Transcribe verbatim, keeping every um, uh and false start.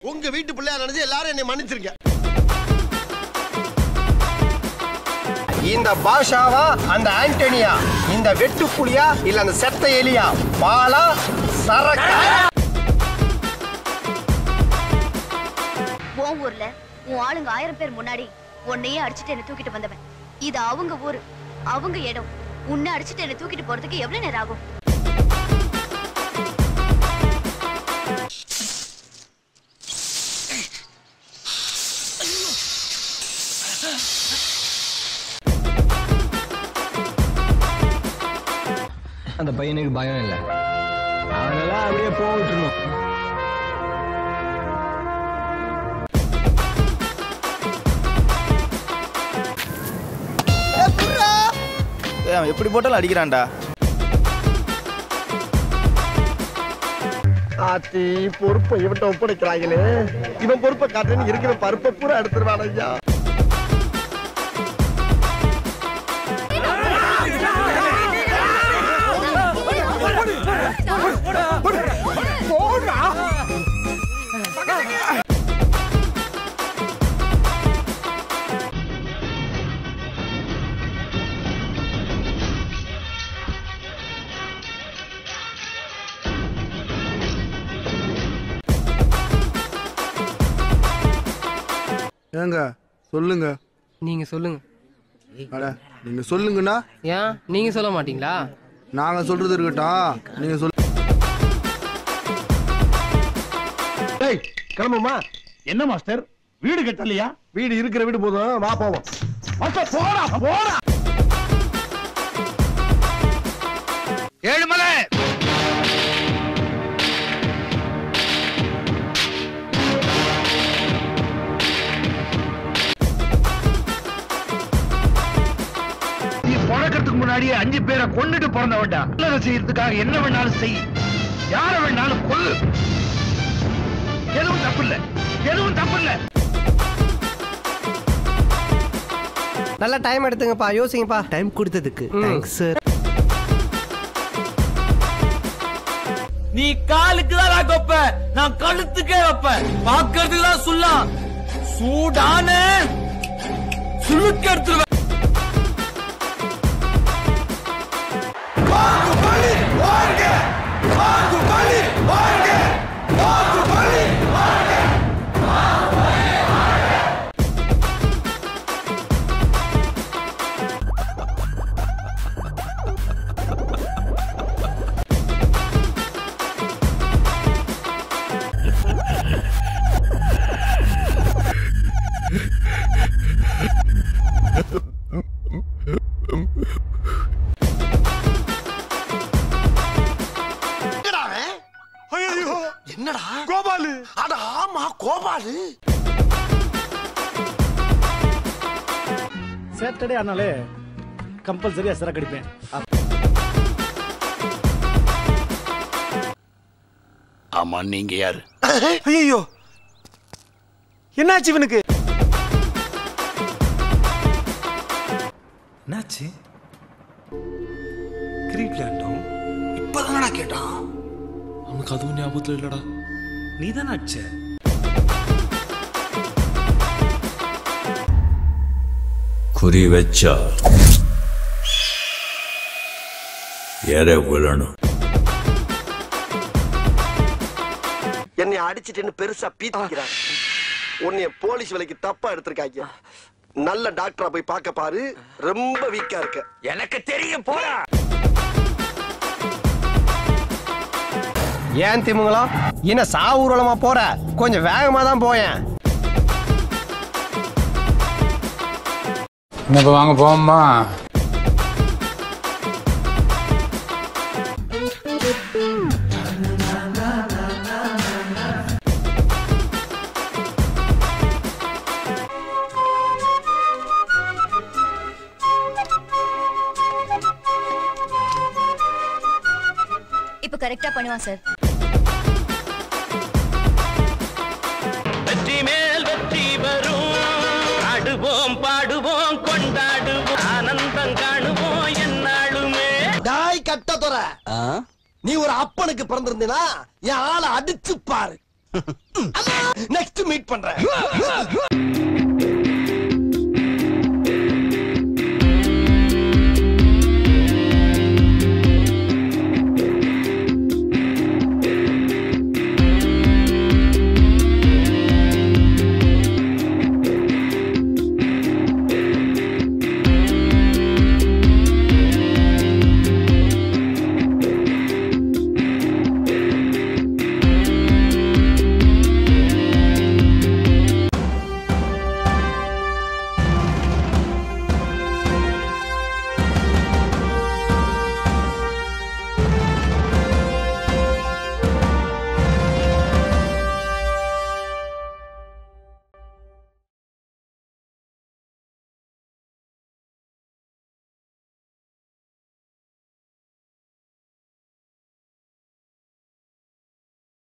உங்க வீட்டு பிள்ளையா நினைச்சு எல்லாரும் என்னை மன்னிச்சிருங்க. இந்த பாஷாவா அந்த ஆண்டனியா, இந்த வெட்டுப்புலியா இல்ல அந்த செத்த எலியா, பாலா சரக்கா? உன் ஊர்ல உன் ஆளுங்க ஆயிரம் பேர் முன்னாடி உன்னையே அடிச்சுட்டு என்ன தூக்கிட்டு வந்தவன். இது அவங்க ஊரு, அவங்க இடம். உன்னை அடிச்சுட்டு என்ன தூக்கிட்டு போறதுக்கு எவ்வளவு நேரம் ஆகும்? அந்த பையனுக்கு பயம் இல்லை, அவனெல்லாம் அப்படியே போட்டுணும். எப்படி போட்டாலும் அடிக்கிறான்டா. ஆத்தி பொறுப்பை இவன்ட்ட ஒப்படைக்கிறாங்களே, இவன் பொறுப்பை காட்டுன்னு இருக்கிற பருப்பை பூரா எடுத்துருவான் ஐயா. ஏங்க சொல்லுங்க. நீங்க சொல்லுங்க. அட நீங்க சொல்லுங்கண்ணா. ஏன் நீங்க சொல்ல மாட்டீங்களா? நாங்க சொல்றது இருக்கட்டும், நீங்க சொல்லு. டேய் கிளம்புமா. என்ன மாஸ்டர் வீடு கட்டலையா? வீடு இருக்கிற வீடு போதும், வா போவோம். மாஸ்டர் போடா போடா. ஏழுமலை பிறக்கிறதுக்கு முன்னாடியே அஞ்சு பேரை கொண்டுட்டு பிறந்த வேண்டாம். நல்லதை செய்யறதுக்காக என்ன வேணாலும் செய், யார வேணாலும் கொல்லு. எதுவும் தப்பு இல்ல, எதுவும் தப்பு இல்ல. நல்ல டைம் எடுத்துங்கப்பா, யோசிங்கப்பா. டைம் கொடுத்ததுக்கு தேங்க்ஸ் சார். நீ காலுக்கு தான் வைப்ப, நான் கழுத்துக்கே வைப்பேன். பாக்கிறதுக்கு தான் சொல்லலாம், சூடான சுழுக்கு எடுத்துருவேன். என்னடா கோபாலு? அட ஆமா கோபாலு. சாட்டர்டே ஆனாலே கம்பல்சரியா சரக்கு அடிப்பேன். ஆமா நீங்க யாரு? ஐயோ என்னாச்சு இவனுக்கு? என்னாச்சு? கிரீட் விளையாண்டோம். இப்பதானடா கேட்டான். அவனுக்கு அதுவும் ஞாபகத்துல இல்லடா. நீதான் ஆச்ச. குறி வச்சா எரை விழணும். என்னை அடிச்சிட்டு பெருசா பீத்திக்கிறான். உன்னைய போலீஸ் வேலைக்கு தப்பா எடுத்திருக்காங்க. நல்ல டாக்டரா போய் பார்க்க பாரு, ரொம்ப வீக்கா இருக்க. எனக்கு தெரியும், போடா. ஏன் திமுங்களா என்ன சாவூர்வலமா போற? கொஞ்சம் வேகமா தான் போயேன். இப்ப வாங்க போமா. இப்ப கரெக்டா பண்ணுவான் சார். வெற்றி மேல் வெற்றி வரும், ஆடுவோம் பாடுவோம் கொண்டாடுவோம், ஆனந்தம் காணுவோம் என்னாலுமே. டாய் கட்ட தொற, நீ ஒரு அப்பனுக்கு பிறந்திருந்தீனா என் ஆளை அடிச்சு பாரு. நெக்ஸ்ட் மீட் பண்றேன்